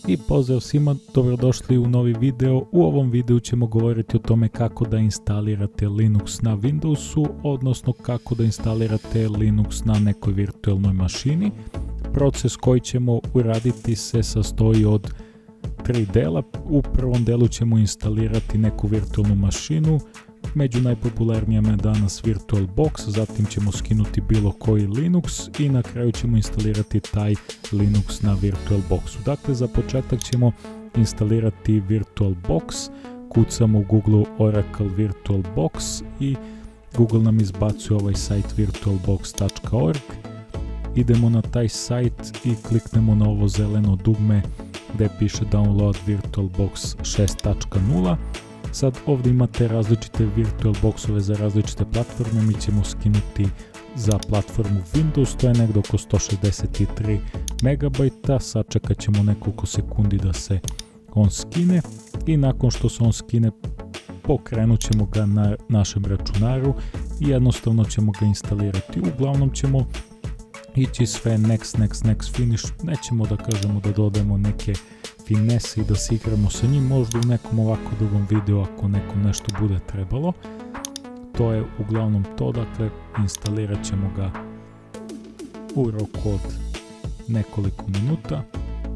I pozdrav svima, dobrodošli u novi video. U ovom videu ćemo govoriti o tome kako da instalirate Linux na Windowsu, odnosno kako da instalirate Linux na nekoj virtualnoj mašini. Proces koji ćemo uraditi se sastoji od 3 dela. U prvom delu ćemo instalirati neku virtualnu mašinu. Među najpopularnijima je danas VirtualBox, zatim ćemo skinuti bilo koji Linux i na kraju ćemo instalirati taj Linux na VirtualBoxu. Dakle, za početak ćemo instalirati VirtualBox, kucamo u Google Oracle VirtualBox i Google nam izbacuje ovaj sajt virtualbox.org. Idemo na taj sajt i kliknemo na ovo zeleno dugme gdje piše Download VirtualBox 6.0. Sad ovdje imate različite VirtualBoxove za različite platforme, mi ćemo skinuti za platformu Windows, to je negdje oko 163 MB, sačekat ćemo nekoliko sekundi da se on skine i nakon što se on skine pokrenut ćemo ga na našem računaru i jednostavno ćemo ga instalirati. Uglavnom ćemo ići sve next, finish, nećemo da kažemo da dodajemo neke finese i da se igramo sa njim, možda u nekom ovako drugom videu ako nekom nešto bude trebalo. To je uglavnom to, dakle instalirat ćemo ga u roku od nekoliko minuta.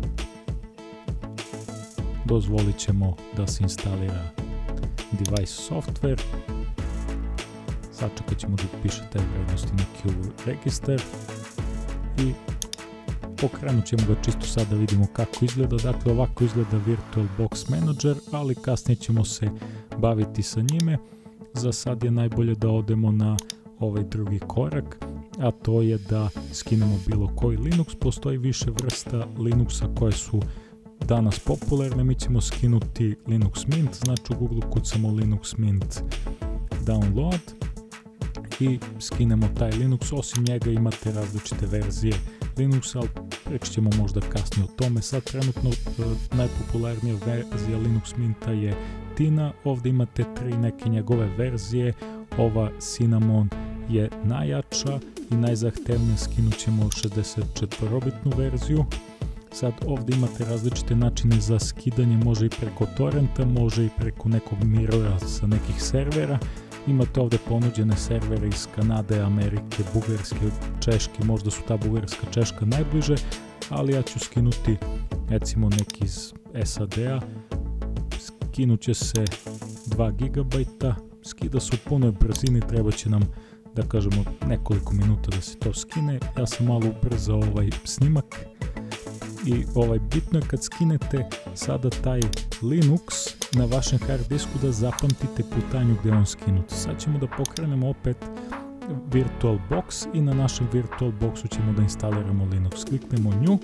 Dozvolit ćemo da se instalira device software. Sačekat ćemo da piše te vrednosti neki u registar i pokrenut ćemo ga čisto sad da vidimo kako izgleda. Dakle, ovako izgleda VirtualBox Manager, ali kasnije ćemo se baviti sa njime. Za sad je najbolje da odemo na ovaj drugi korak, a to je da skinemo bilo koji Linux. Postoji više vrsta Linuxa koje su danas popularne. Mi ćemo skinuti Linux Mint, znači u Google kucamo Linux Mint Download i skinemo taj Linux. Osim njega imate različite verzije Linuxa, ali reći ćemo možda kasnije o tome. Sad trenutno najpopularnija verzija Linux Minta je Tina, ovdje imate 3 neke njegove verzije. Ova Cinnamon je najjača i najzahtevnija, skinut ćemo 64-bitnu verziju. Sad ovdje imate različite načine za skidanje, može i preko torrenta, može i preko nekog mirrora sa nekih servera. Imate ovdje ponuđene servere iz Kanade, Amerike, Bugarske, Češke, možda su ta Bugarska, Češka najbliže, ali ja ću skinuti recimo neki iz SAD-a. Skinut će se 2 GB, skida se u punoj brzini, treba će nam da kažemo nekoliko minuta da se to skine. Ja sam malo ubrzao ovaj snimak i bitno je kad skinete sada taj Linux na vašem hard disku da zapamtite putanju gdje je on skinut. Sad ćemo da pokrenemo opet VirtualBox i na našem VirtualBoxu ćemo da instaliramo Linux. Kliknemo New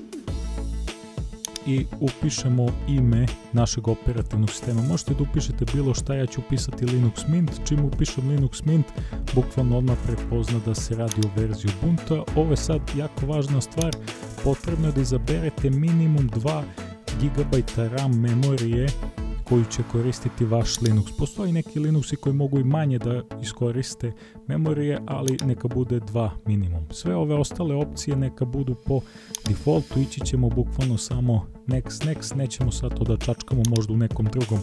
i upišemo ime našeg operativnog sistema. Možete da upišete bilo šta, ja ću upisati Linux Mint. Čim upišem Linux Mint, bukvalno odmah prepozna da se radi o verziji Ubuntu. Ovo je sad jako važna stvar, potrebno je da izaberete minimum 2 GB RAM memorije koju će koristiti vaš Linux. Postoji neki Linuxi koji mogu i manje da iskoriste memorije, ali neka bude 2 minimum. Sve ove ostale opcije neka budu po defaultu, ići ćemo bukvalno samo next, nećemo sad to da čačkamo, možda u nekom drugom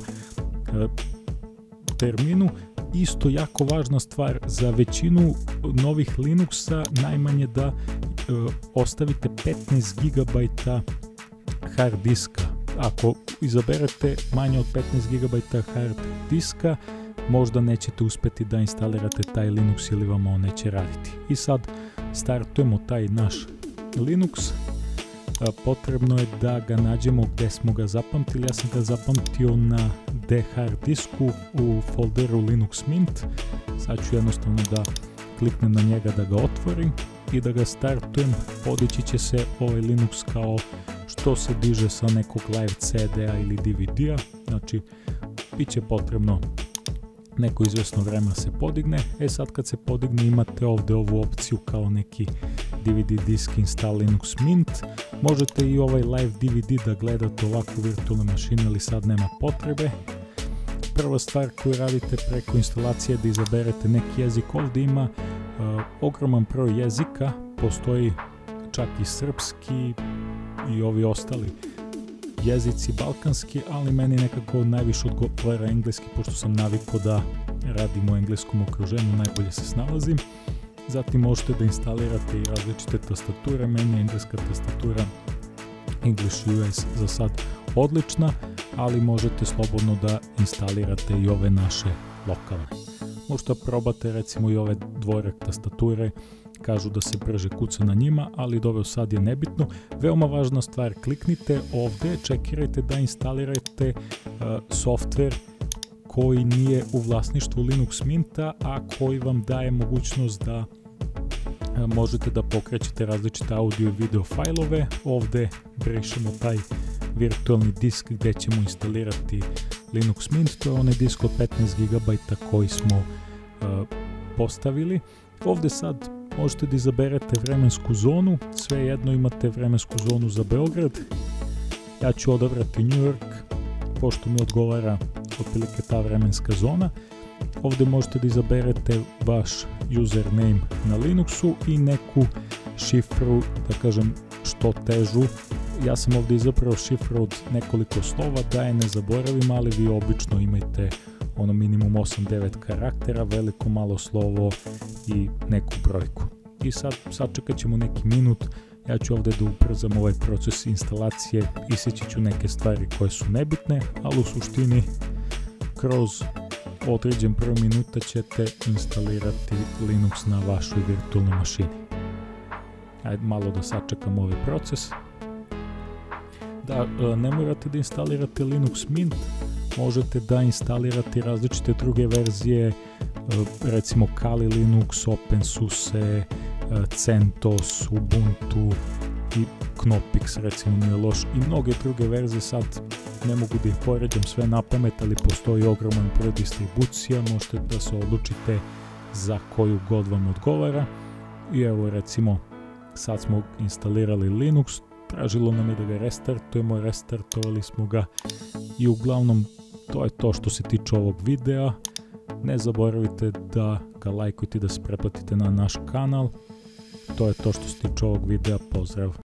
terminu. Isto jako važna stvar za većinu novih Linuxa, najmanje da ostavite 15 GB hard diska. Ako izaberete manje od 15 GB hard diska, možda nećete uspjeti da instalirate taj Linux ili vam on neće raditi. I sad startujemo taj naš Linux. Potrebno je da ga nađemo gdje smo ga zapamtili. Ja sam ga zapamtio na D hard disku u folderu Linux Mint. Sad ću jednostavno da kliknem na njega da ga otvorim i da ga startujem. Podići će se ovaj Linux kao što se diže sa nekog live CD-a ili DVD-a. Znači, bit će potrebno neko izvjesno vremena se podigne. Sad kad se podigne imate ovdje ovu opciju kao neki DVD disk install Linux Mint. Možete i ovaj live DVD da gledate ovako u virtualnoj mašini, ali sad nema potrebe. Prva stvar koju radite preko instalacije je da izaberete neki jezik. Ovdje ima ogroman broj jezika, postoji čak i srpski i ovi ostali jezici balkanski, ali meni nekako najviše odgovara engleski, pošto sam navikao da radim u engleskom okruženju, najbolje se snalazim. Zatim možete da instalirate i različite tastature, meni je engleska tastatura English US za sad odlična, ali možete slobodno da instalirate i ove naše lokalne. Možete probate recimo i ove dvojerak tastature, kažu da se brže kuca na njima, ali dobro, sad je nebitno. Veoma važna stvar, kliknite ovdje, čekirajte da instalirate software koji nije u vlasništvu Linux Minta, a koji vam daje mogućnost da možete da pokrećete različite audio i video fajlove. Ovdje brišemo taj virtualni disk gdje ćemo instalirati Linux Mint, to je onaj disk od 15 GB koji smo postavili. Ovdje sad možete da izaberete vremensku zonu, svejedno imate vremensku zonu za Beograd. Ja ću odabrati New York, pošto mi odgovara otprilike ta vremenska zona. Ovdje možete da izaberete vaš username na Linuxu i neku šifru, da kažem što težu. Ja sam ovdje izabrao šifru od nekoliko slova, da je ne zaboravim, ali vi obično imajte ono minimum 8-9 karaktera, veliko malo slovo i neku brojku. I sad sačekat ćemo neki minut, ja ću ovdje da ubrzam ovaj proces instalacije, isjeći ću neke stvari koje su nebitne, ali u suštini kroz određen broj minuta ćete instalirati Linux na vašoj virtualnoj mašini. Ajde malo da sačekam ovaj proces. Da, ne morate da instalirate Linux Mint, možete da instalirate različite druge verzije, recimo Kali Linux, OpenSUSE, CentOS, Ubuntu i Knoppix recimo nije loš i mnoge druge verzije, sad ne mogu da ih poređam sve na pamet, ali postoji ogroman broj distribucija, možete da se odlučite za koju god vam odgovara. I evo recimo sad smo instalirali Linux, tražilo nam je da ga restartujemo, restartovali smo ga i uglavnom to je to što se tiče ovog videa. Ne zaboravite da ga lajkujete i da se pretplatite na naš kanal. To je to što se tiče ovog videa, pozdrav!